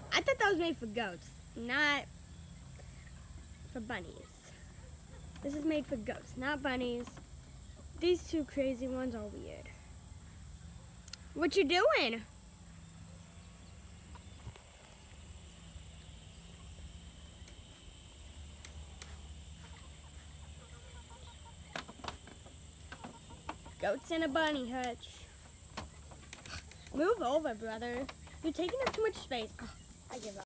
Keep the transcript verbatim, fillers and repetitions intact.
I thought that was made for goats, not for bunnies. This is made for goats, not bunnies. These two crazy ones are weird. What you doing? Goats in a bunny hutch. Move over, brother. You're taking up too much space. Oh, I give up.